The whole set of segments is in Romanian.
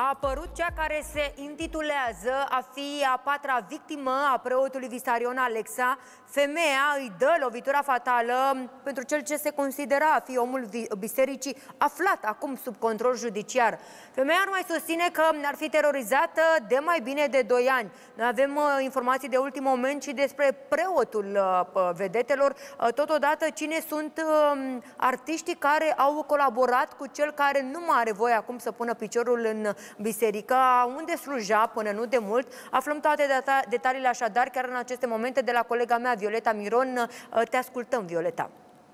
A apărut cea care se intitulează a fi a patra victimă a preotului Visarion Alexa. Femeia îi dă lovitura fatală pentru cel ce se considera a fi omul bisericii, aflat acum sub control judiciar. Femeia nu mai susține că ar fi terorizată de mai bine de 2 ani. Noi avem informații de ultim moment și despre preotul vedetelor. Totodată, cine sunt artiștii care au colaborat cu cel care nu mai are voie acum să pună piciorul în biserică, unde sluja până nu de mult. Aflăm toate detaliile așadar chiar în aceste momente de la colega mea, Violeta Miron. Te ascultăm, Violeta.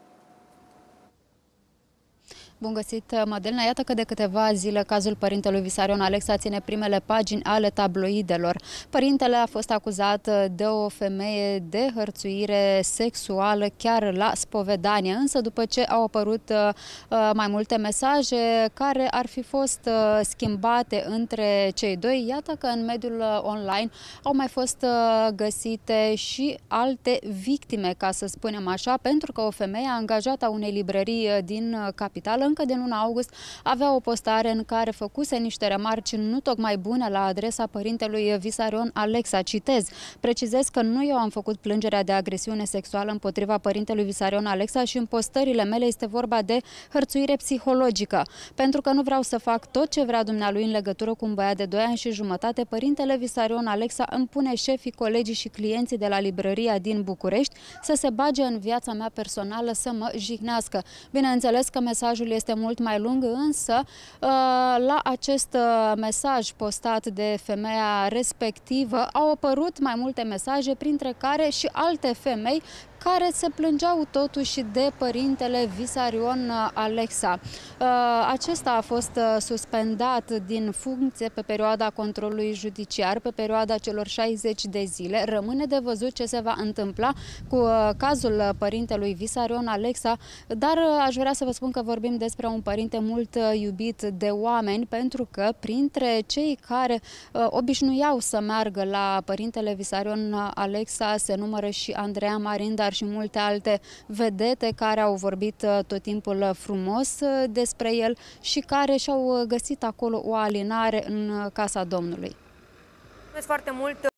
Bun găsit, Mădălina. Iată că de câteva zile cazul părintelui Visarion Alexa ține primele pagini ale tabloidelor. Părintele a fost acuzat de o femeie de hărțuire sexuală chiar la spovedanie, însă după ce au apărut mai multe mesaje care ar fi fost schimbate între cei doi, iată că în mediul online au mai fost găsite și alte victime, ca să spunem așa, pentru că o femeie angajată a unei librării din capitală încă din luna august avea o postare în care făcuse niște remarci nu tocmai bune la adresa părintelui Visarion Alexa. Citez: precizez că nu eu am făcut plângerea de agresiune sexuală împotriva părintelui Visarion Alexa și în postările mele este vorba de hărțuire psihologică. Pentru că nu vreau să fac tot ce vrea dumnealui în legătură cu un băiat de 2 ani și jumătate, părintele Visarion Alexa îmi pune șefii, colegii și clienții de la librăria din București să se bage în viața mea personală, să mă jignească. Bineînțeles că mesajul este mult mai lung, însă la acest mesaj postat de femeia respectivă au apărut mai multe mesaje, printre care și alte femei care se plângeau totuși de părintele Visarion Alexa. Acesta a fost suspendat din funcție pe perioada controlului judiciar, pe perioada celor 60 de zile. Rămâne de văzut ce se va întâmpla cu cazul părintelui Visarion Alexa, dar aș vrea să vă spun că vorbim despre un părinte mult iubit de oameni, pentru că printre cei care obișnuiau să meargă la părintele Visarion Alexa se numără și Andreea Marin, dar și multe alte vedete care au vorbit tot timpul frumos despre el și care și-au găsit acolo o alinare în casa Domnului. Mulțumesc foarte mult!